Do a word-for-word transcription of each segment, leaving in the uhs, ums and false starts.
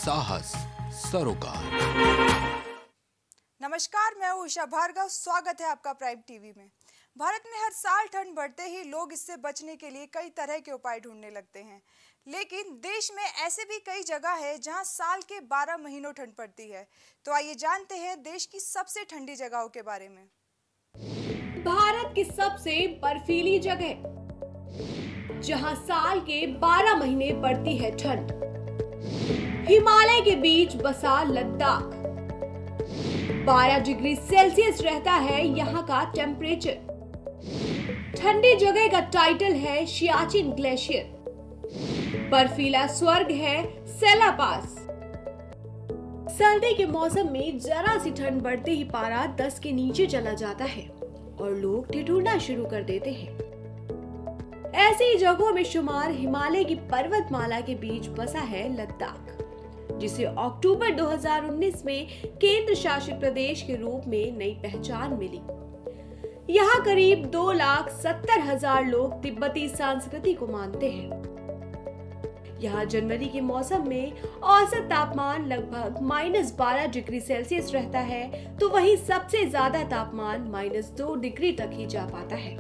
साहस सरोकार। नमस्कार, मैं हूं उषा भार्गव। स्वागत है आपका प्राइम टीवी में। भारत में हर साल ठंड बढ़ते ही लोग इससे बचने के लिए कई तरह के उपाय ढूंढने लगते हैं, लेकिन देश में ऐसे भी कई जगह है जहां साल के बारह महीनों ठंड पड़ती है। तो आइए जानते हैं देश की सबसे ठंडी जगहों के बारे में। भारत की सबसे बर्फीली जगह जहां साल के बारह महीने पड़ती है ठंड, हिमालय के बीच बसा लद्दाख। बारह डिग्री सेल्सियस रहता है यहाँ का टेम्परेचर। ठंडी जगह का टाइटल है सियाचिन ग्लेशियर। बर्फीला स्वर्ग है सेला पास। सर्दी के मौसम में जरा सी ठंड बढ़ते ही पारा दस के नीचे चला जाता है और लोग ठिठुरना शुरू कर देते हैं। ऐसी ही जगहों में शुमार हिमालय की पर्वतमाला के बीच बसा है लद्दाख, जिसे अक्टूबर दो हज़ार उन्नीस में केंद्र शासित प्रदेश के रूप में नई पहचान मिली। यहाँ करीब दो लाख सत्तर हजार लोग तिब्बती संस्कृति को मानते हैं। यहाँ जनवरी के मौसम में औसत तापमान लगभग माइनस बारह डिग्री सेल्सियस रहता है, तो वहीं सबसे ज्यादा तापमान माइनस दो डिग्री तक ही जा पाता है।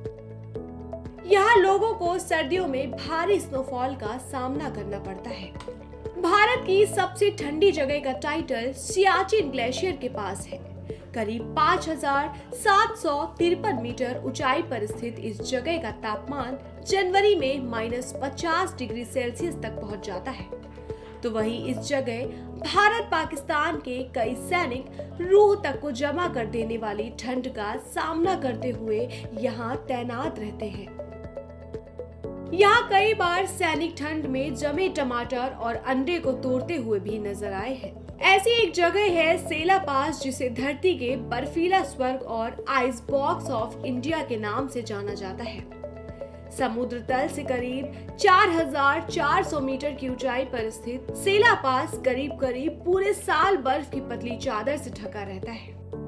यहाँ लोगों को सर्दियों में भारी स्नोफॉल का सामना करना पड़ता है। भारत की सबसे ठंडी जगह का टाइटल सियाचिन ग्लेशियर के पास है। करीब पाँच हजार सात सौ तिरपन मीटर ऊंचाई पर स्थित इस जगह का तापमान जनवरी में माइनस पचास डिग्री सेल्सियस तक पहुंच जाता है। तो वहीं इस जगह भारत पाकिस्तान के कई सैनिक रूह तक को जमा कर देने वाली ठंड का सामना करते हुए यहाँ तैनात रहते हैं। यहाँ कई बार सैनिक ठंड में जमे टमाटर और अंडे को तोड़ते हुए भी नजर आए हैं। ऐसी एक जगह है सेला पास, जिसे धरती के बर्फीला स्वर्ग और आइस बॉक्स ऑफ इंडिया के नाम से जाना जाता है। समुद्र तल से करीब चार हजार चार सौ मीटर की ऊंचाई पर स्थित सेला पास करीब करीब पूरे साल बर्फ की पतली चादर से ढका रहता है।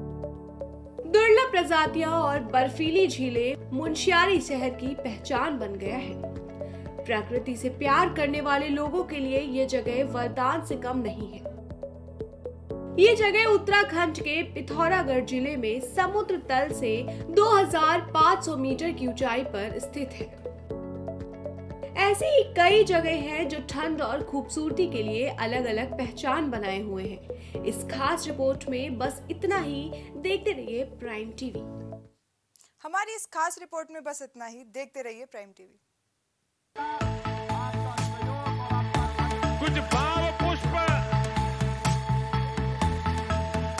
दुर्लभ प्रजातियां और बर्फीली झीलें मुनस्यारी शहर की पहचान बन गया है। प्रकृति से प्यार करने वाले लोगों के लिए ये जगह वरदान से कम नहीं है। ये जगह उत्तराखंड के पिथौरागढ़ जिले में समुद्र तल से दो हज़ार पाँच सौ मीटर की ऊंचाई पर स्थित है। ऐसी ही कई जगह हैं जो ठंड और खूबसूरती के लिए अलग अलग पहचान बनाए हुए हैं। इस खास रिपोर्ट में बस इतना ही। देखते रहिए प्राइम टीवी। हमारी इस खास रिपोर्ट में बस इतना ही। देखते रहिए प्राइम टीवी।